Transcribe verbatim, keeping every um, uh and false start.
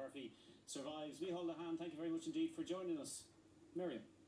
Murphy survives. We hold a hand. Thank you very much indeed for joining us. Miriam.